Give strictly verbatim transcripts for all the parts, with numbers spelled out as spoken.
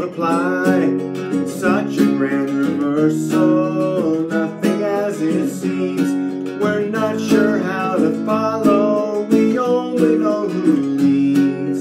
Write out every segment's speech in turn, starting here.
multiply. Such a grand reversal, nothing as it seems. We're not sure how to follow, we only know who leads.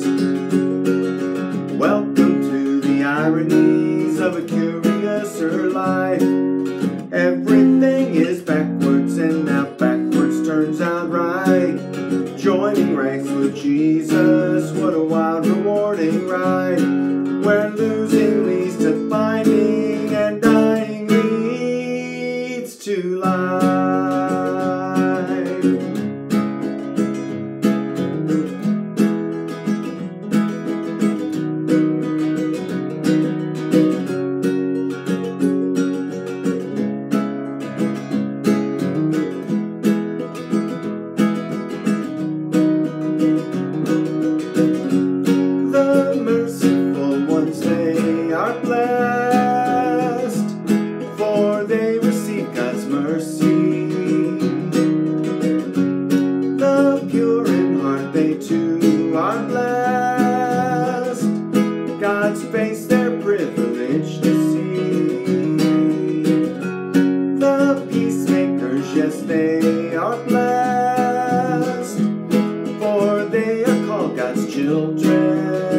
Welcome to the ironies of a curiouser life. Everything is backwards and now backwards turns out right. Joining ranks with Jesus, what a wild rewarding ride, where losing leads to finding and dying leads to life. The merciful ones, they are blessed, for they receive God's mercy. The pure in heart, they too are blessed, God's face they're privileged to see. The peacemakers, yes, they are blessed, for they are called God's children.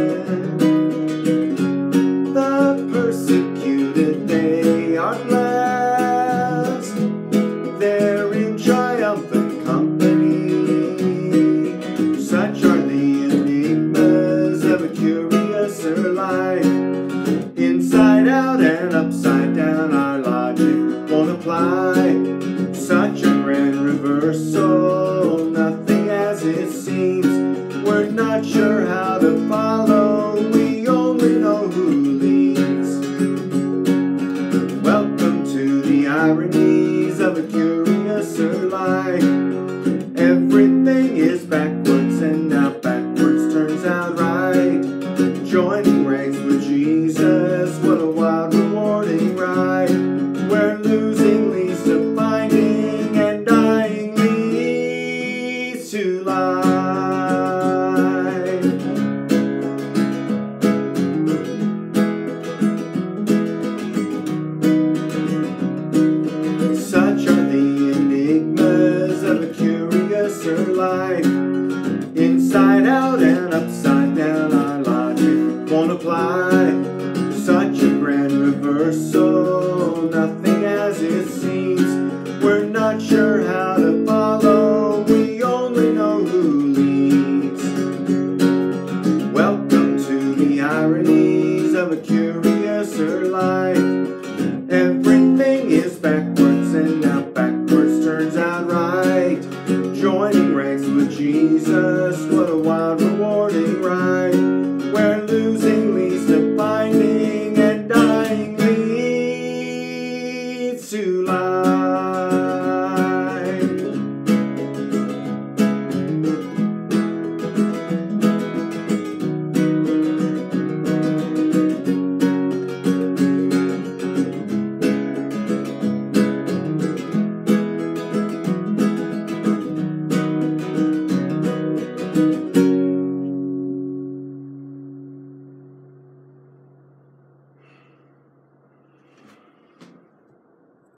The persecuted, they are blessed, they're in triumphant company. Such are the enigmas of a curiouser life. Inside out and upside down, our logic won't apply. Such a grand reversal, nothing as it seems. We're not sure how to follow, we only know who leads. Welcome to the ironies of a curiouser life. Everything is backwards and now backwards turns out right. Joining ranks with Jesus, what a wild rewarding ride, where losing leads to finding and dying leads to life. Such are the enigmas of a curiouser life. Inside out and upside down, our logic won't apply. Such a grand reversal, nothing as it seems. We're not sure how to follow, we only know who leads. Welcome to the ironies of a curiouser life.